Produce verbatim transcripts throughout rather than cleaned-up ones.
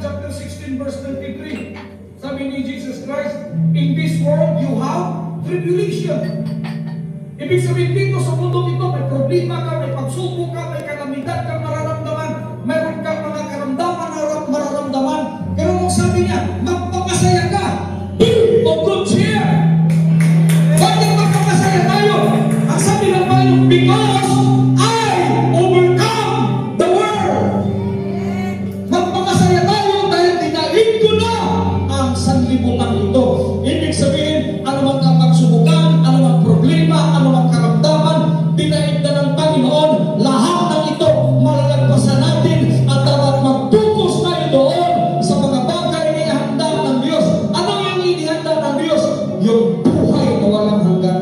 chapter sixteen, verse twenty-three. Sabi ni Jesus Christ, in this world you have tribulation. Ibig sabihin dito sa mundo ito, may problema ka, may pagsubok ka, may kalamidad ka mararamdaman, mayroon ka mga karamdaman na mararamdaman. Pero kung sabi niya, magpapasaya ka, be of good cheer. Bakit magpapasaya tayo? Ang sabi ng Bible, because I overcome the world. Magpapasaya tayo dahil dinaig ko na ang sanlibutan ito. Ibig sabihin, ano mang pagsubukan, ano mang problema, ano mang karamdaman, dinaig na ng Panginoon, lahat ng ito malalagpasan natin at dapat mag-focus tayo doon sa mga bagay na ihanda ng Diyos. Ano yung inihanda ng Diyos? Yung buhay na walang hanggan.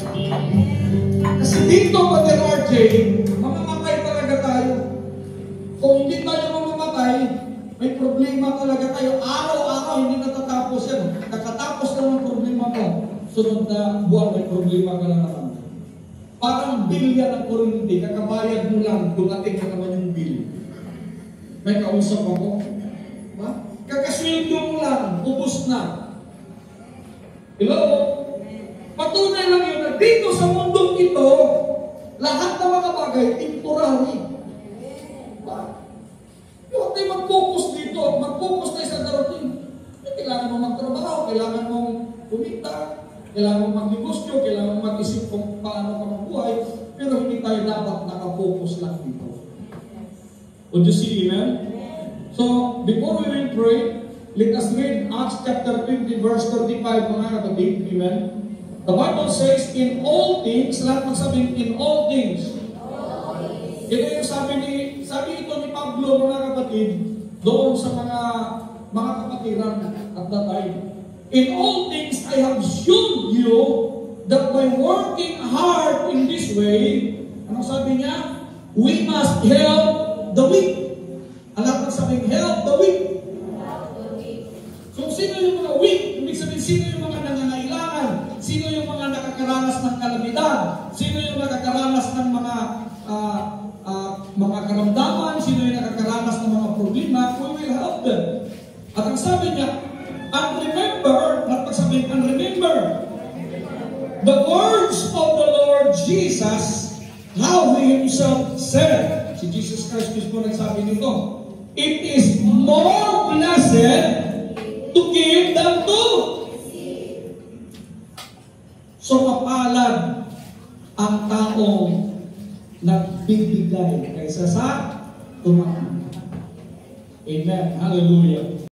Kasi dito, Brother R J, mamamatay talaga tayo. Kung hindi tayo mamamatay, may problema talaga tayo. Araw-araw, hindi natatapos yan. Kakatapos na ng problema mo, sunod na buwan, may problema ka na naman. Parang bill yan ng kuryente, kakabayad mo lang, dumating na naman yung bill. May kausap ako. Ha? Kakasweldo mo lang, ubos na. Hello? Patunay lang yun na dito sa mundong ito, lahat ng mga bagay, temporary. Ba? Huwag tayo mag-focus dito, mag-focus tayo sa darating. Kailangan mong magtrabaho, kailangan mong kumita, kailangan mong magnegosyo, kailangan mong mag-isip kung paano ka mabuhay, pero hindi tayo dapat nakafocus lang dito. Would you see, amen? So, before we will pray, let us read Acts chapter twenty, verse thirty-five, mga kapatid, amen? The Bible says, in all things, lahat magsabing, in all things. Ito yung sabi ni, sabi ito ni Pablo, mga kapatid, doon sa mga mga kapatiran at that time. In all things, I have shown you that by working hard in this way, ano sabi niya? We must help the weak. Alam mo sabing help the weak. So, sino yung mga weak? Ibig sabihin, sino yung mga nangangailangan? Sino yung mga nakakaranas ng kalamidad? Sino yung nakakaranas ng mga uh, uh, mga karamdaman? Sino yung nakakaranas ng mga problema? We will help them. At ang sabi niya, and remember, at pagsabihin, and remember, the words of the Lord Jesus, how He Himself said, si Jesus Christ mismo nagsabi nito, it is more blessed to give than to. So mapalad ang taong nagbibigay kaysa sa tumakbo. Amen. Hallelujah.